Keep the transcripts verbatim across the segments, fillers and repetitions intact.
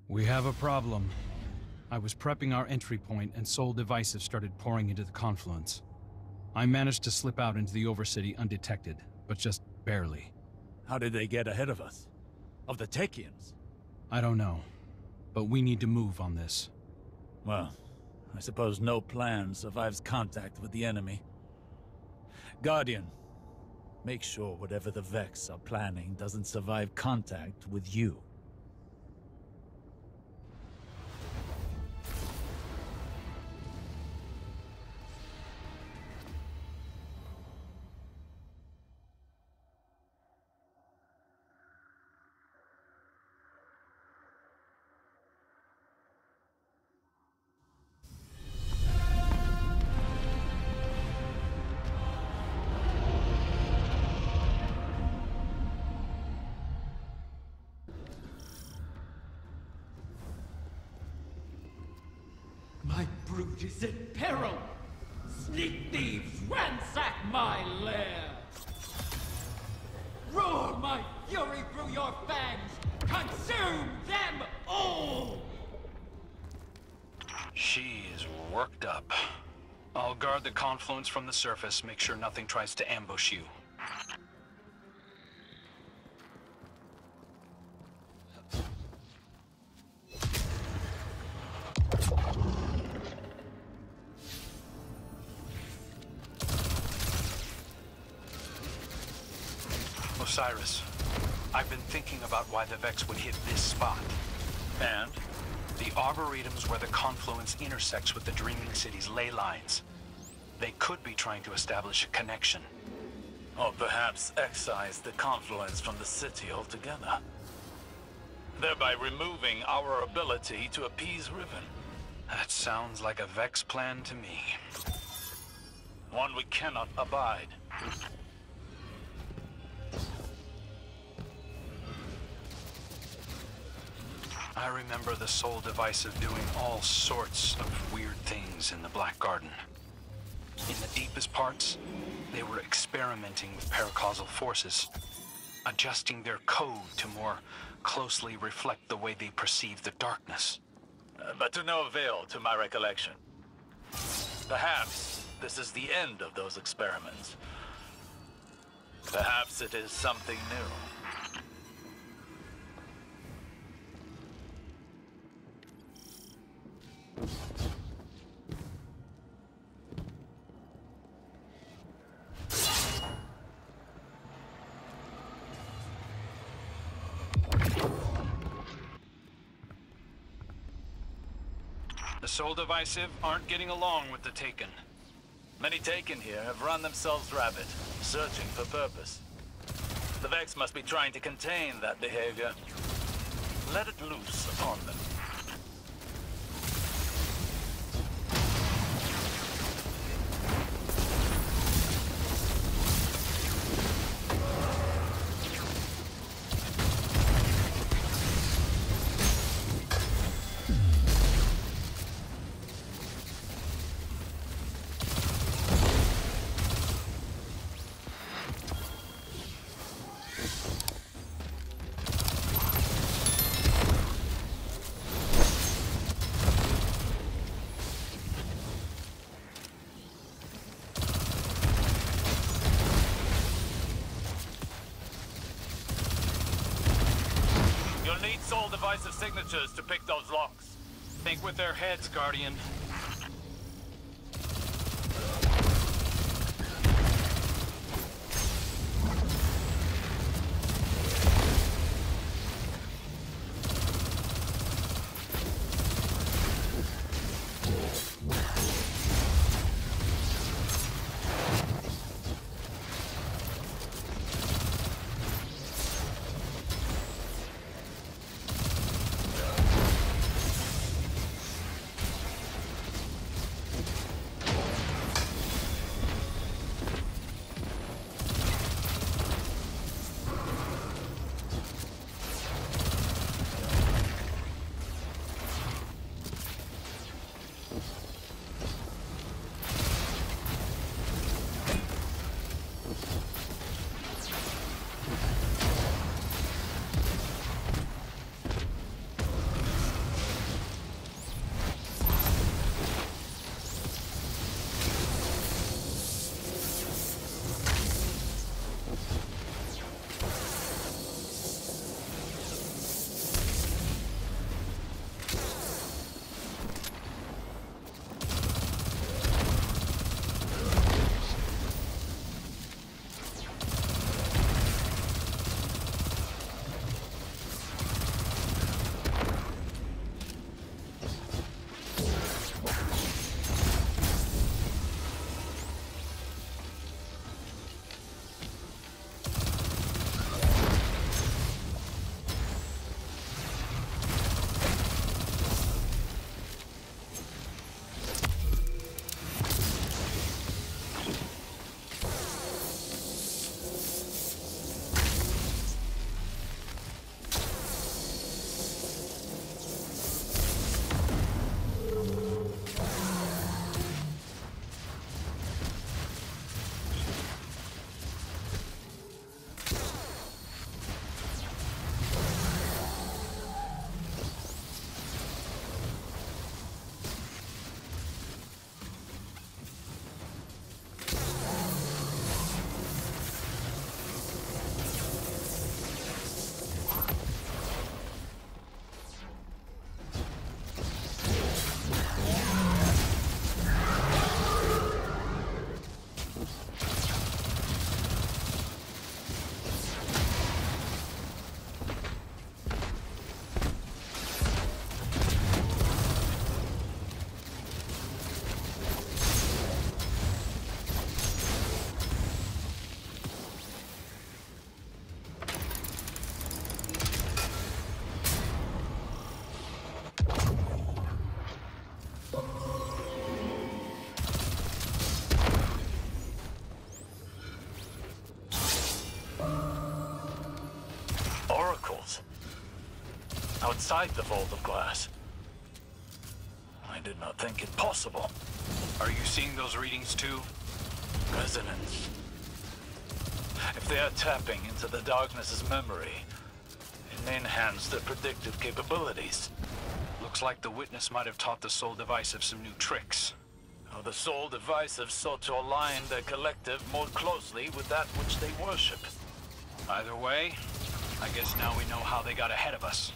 We have a problem. I was prepping our entry point and Sol Divisive started pouring into the confluence. I managed to slip out into the Overcity undetected, but just barely. How did they get ahead of us? Of the Techians? I don't know, but we need to move on this. Well, I suppose no plan survives contact with the enemy. Guardian, make sure whatever the Vex are planning doesn't survive contact with you. My brood is in peril! Sneak thieves ransack my lair! Roar my fury through your fangs! Consume them all! She is worked up. I'll guard the confluence from the surface, make sure nothing tries to ambush you. Osiris, I've been thinking about why the Vex would hit this spot. And? The Arboretum's where the confluence intersects with the Dreaming City's ley lines. They could be trying to establish a connection. Or perhaps excise the confluence from the city altogether. Thereby removing our ability to appease Riven. That sounds like a Vex plan to me. One we cannot abide. I remember the Sol Divisive doing all sorts of weird things in the Black Garden. In the deepest parts, they were experimenting with paracausal forces, adjusting their code to more closely reflect the way they perceive the darkness. Uh, but to no avail, to my recollection. Perhaps this is the end of those experiments. Perhaps it is something new. The Sol Divisive aren't getting along with the Taken. Many Taken here have run themselves rabbit, searching for purpose. The Vex must be trying to contain that behavior. Let it loose upon them. Need Sol Divisive signatures to pick those locks. Think with their heads, Guardian. inside the Vault of Glass. I did not think it possible. Are you seeing those readings too? Resonance. If they are tapping into the Darkness's memory, it may enhance their predictive capabilities. Looks like the Witness might have taught the Soul Divisive some new tricks. Now, the Soul Divisive sought to align their collective more closely with that which they worship. Either way, I guess now we know how they got ahead of us.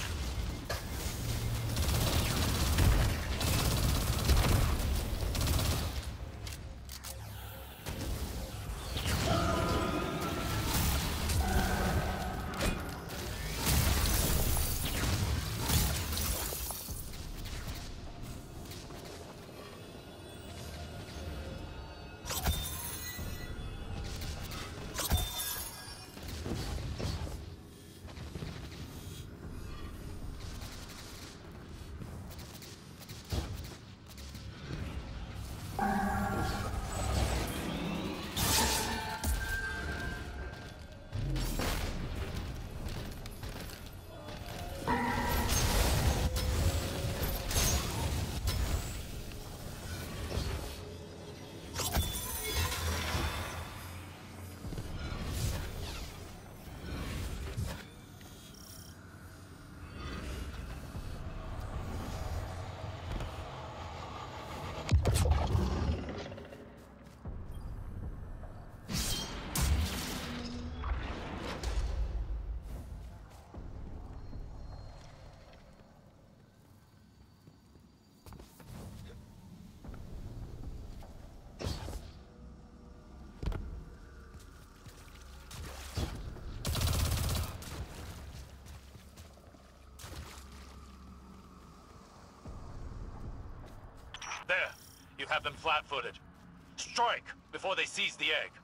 There! You have them flat-footed. Strike before they seize the egg.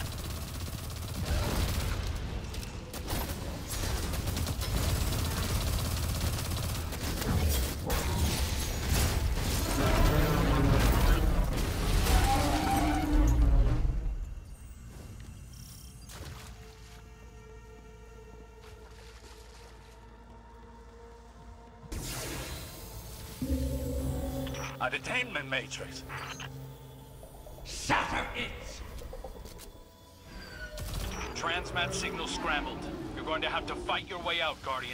A detainment matrix. Shatter it! Transmat signal scrambled. You're going to have to fight your way out, Guardian.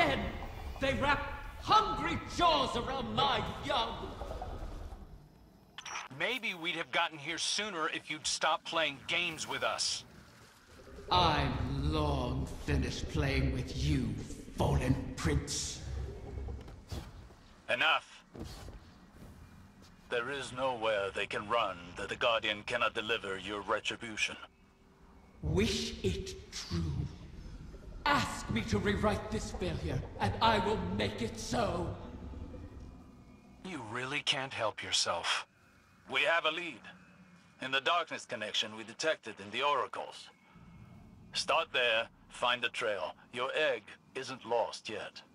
Instead, they wrap hungry jaws around my young. Maybe we'd have gotten here sooner if you'd stopped playing games with us. I'm long finished playing with you, fallen prince. Enough. There is nowhere they can run that the Guardian cannot deliver your retribution. Wish it true. Ask me to rewrite this failure, and I will make it so. You really can't help yourself. We have a lead. In the darkness connection we detected in the oracles. Start there, find the trail. Your egg isn't lost yet.